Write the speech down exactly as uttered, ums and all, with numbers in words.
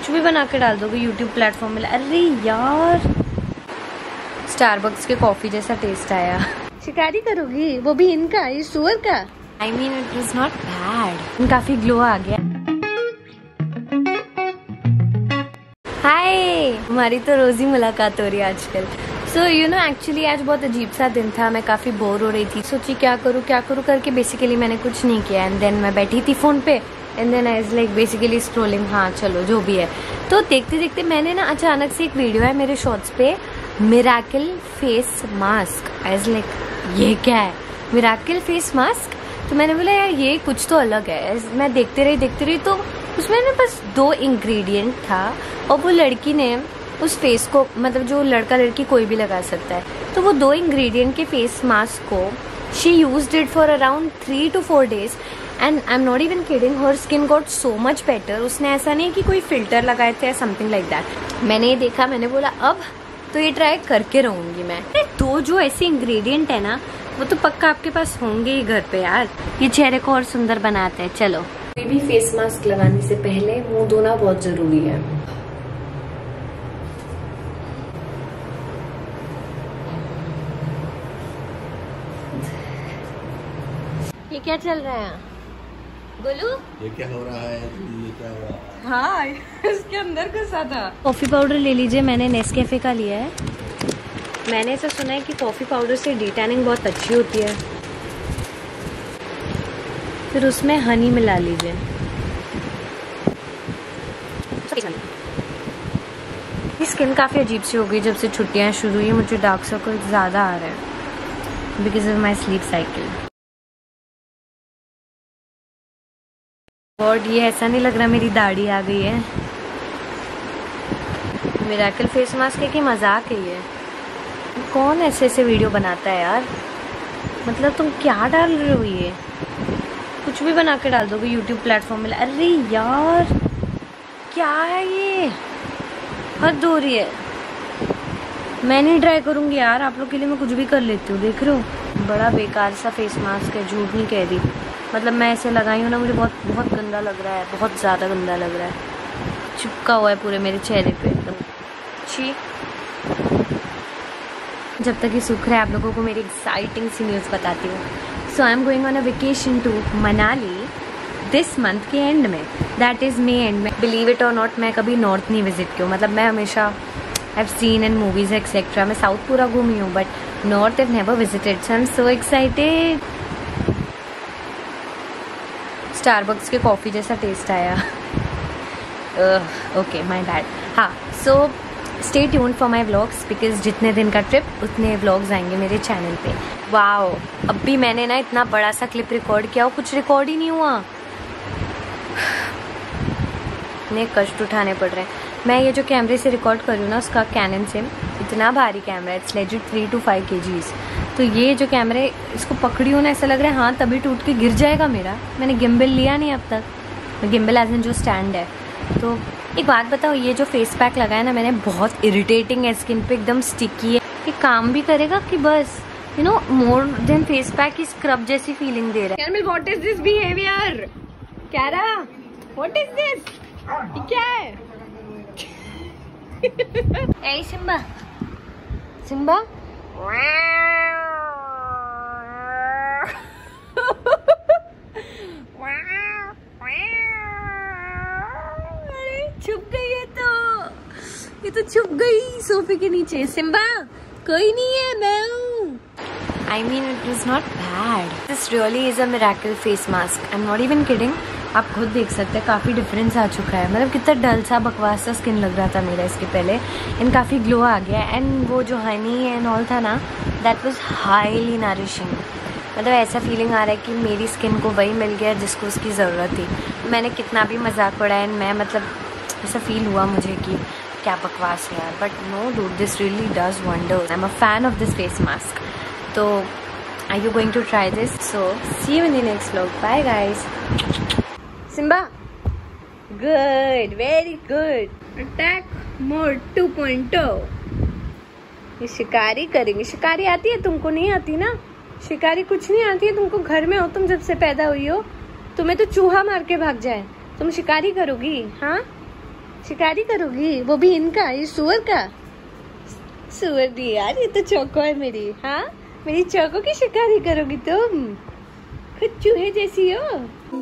कुछ भी बना के डाल दोगे यूट्यूब प्लेटफॉर्म में। अरे यार स्टारबक्स के कॉफी जैसा टेस्ट आया। शिकारी करोगी वो भी इनका, ये सुअर का। I mean it was not bad, काफी ग्लो आ गया। हाय, हमारी तो रोज ही मुलाकात हो रही है आजकल। सो यू नो एक्चुअली आज बहुत अजीब सा दिन था, मैं काफी बोर हो रही थी, सोची क्या करूँ क्या करूँ करके बेसिकली मैंने कुछ नहीं किया। एंड देन मैं बैठी थी फोन पे and then I was like basically scrolling. हाँ चलो जो भी है, तो देखते देखते मैंने ना अचानक से एक वीडियो है मेरे शॉर्ट्स पे, miracle face mask. I was like ये क्या है मिरेकल फेस मास्क? तो मैंने बोला यार ये कुछ तो अलग है। मैं देखते रही देखते रही तो उसमें ना बस दो इंग्रेडिएंट था और वो लड़की ने उस फेस को, मतलब जो लड़का लड़की कोई भी लगा सकता है, तो वो दो इंग्रेडिएंट के फेस मास्क को she used it for around three two four days and I am not even kidding, her skin got so much better. उसने ऐसा नहीं कि कोई फिल्टर लगाए थे या समथिंग लाइक दैट। मैंने ये देखा, मैंने बोला अब तो ये ट्राई करके रहूंगी मैं। दो जो ऐसे इंग्रेडिएंट है ना वो तो पक्का आपके पास होंगे ही घर पे यार, ये चेहरे को और सुंदर बनाते हैं। चलो, कोई भी फेस मास्क लगाने से पहले मुंह धोना बहुत जरूरी है। ये क्या चल रहा है गोलू? ये क्या हो रहा है? ये क्या हो रहा है? हाँ इसके अंदर घुसा था। कॉफी पाउडर ले लीजिए, मैंने नेस्कैफे का लिया है। मैंने ऐसा सुना है कि कॉफी पाउडर से डिटैनिंग बहुत अच्छी होती है। फिर उसमें हनी मिला लीजिए। स्किन काफी अजीब सी हो गई जब से छुट्टियां शुरू हुई। मुझे डार्क सर्कल ज्यादा आ रहे हैं because of my sleep cycle. और ये ऐसा नहीं लग रहा मेरी दाढ़ी आ गई है। मिरेकल फेस मास्क है कि मजाक है ये? कौन ऐसे ऐसे वीडियो बनाता है यार? मतलब तुम क्या डाल रहे हो? ये कुछ भी बना के डाल दोगे यूट्यूब प्लेटफॉर्म में। अरे यार क्या है ये? हद हो रही है। मैं नहीं ट्राई करूंगी यार, आप लोग के लिए मैं कुछ भी कर लेती हूँ। देख रहे हो बड़ा बेकार सा फेस मास्क है, झूठ नहीं कह रही। मतलब मैं ऐसे लगाई हूँ ना, मुझे बहुत बहुत गंदा लग रहा है, बहुत ज़्यादा गंदा लग रहा है। चिपका हुआ है पूरे मेरे चेहरे पे एकदम। छी, जब तक ये सूख रहा है आप लोगों को मेरी एक्साइटिंग सी न्यूज़ बताती हूँ। So I am going on a vacation to Manali this month के एंड में, दैट इज़ मे एंड में। बिलीव इट और नॉट, मैं कभी नॉर्थ नहीं विजिट की हूँ। मतलब मैं हमेशा I have seen in movies etcetera, मैं साउथ पूरा घूमी हूँ but north I have never visited. So I am so excited. Starbucks के कॉफ़ी जैसा टेस्ट आया। Okay my bad. हाँ, so stay tuned for my vlogs because जितने दिन का ट्रिप उतने व्लॉग्स आएंगे मेरे चैनल पे। वाओ, अब भी मैंने ना इतना बड़ा सा क्लिप रिकॉर्ड किया और कुछ रिकॉर्ड ही नहीं हुआ। इतने कष्ट उठाने पड़ रहे हैं। मैं ये जो कैमरे से रिकॉर्ड कर रही हूँ ना, उसका कैनन से, इतना भारी कैमरा है, it's legit three two five kgs. तो ये जो कैमरे, इसको पकड़ी हूँ ना, ऐसा लग रहा है हाँ तभी टूट के गिर जाएगा मेरा। मैंने गिम्बल लिया नहीं अब तक, गिम्बल एज इन जो स्टैंड है। तो एक बात बताओ, ये जो फेस पैक लगाया ना मैंने, बहुत इरिटेटिंग है, स्किन पे एकदम स्टिकी है। ये काम भी करेगा कि बस you know more than face pack की स्क्रब जैसी फीलिंग दे रहा है। Caramel, what is this behaviour? Cara, what is this? क्या है? ए सिम्बा, सिम्बा छुप गई है तो, ये तो छुप गई सोफे के नीचे। सिम्बा कोई नहीं है, मैं हूँ। I mean it was not bad, this really is a miracle face mask. I am not even kidding. आप खुद देख सकते हैं काफ़ी डिफरेंस आ चुका है। मतलब कितना डल सा बकवास सा स्किन लग रहा था मेरा इसके पहले, एंड काफ़ी ग्लो आ गया। एंड वो जो हनी एंड ऑल था ना, दैट वाज हाईली नरिशिंग। मतलब ऐसा फीलिंग आ रहा है कि मेरी स्किन को वही मिल गया जिसको उसकी ज़रूरत थी। मैंने कितना भी मजाक उड़ाया एंड मैं, मतलब ऐसा फील हुआ मुझे कि क्या बकवास है यार, but no dude, this really does wonders. I am a fan of this face mask. तो are you going to try this? So see you in the next vlog. Bye guys. Simba, good, very good. Attack mode two point O. ये शिकारी करेंगे। शिकारी आती है तुमको? नहीं आती ना शिकारी, कुछ नहीं आती है तुमको। घर में हो तुम, जब से पैदा हुई हो। तुम्हें तो चूहा मार के भाग जाए, तुम शिकारी करोगी? हाँ शिकारी करोगी, वो भी इनका, ये सुअर का। सुअर दी यार, ये तो चौको है मेरी। हाँ, मेरी चौको की शिकारी करोगी तुम, खुद चूहे जैसी हो।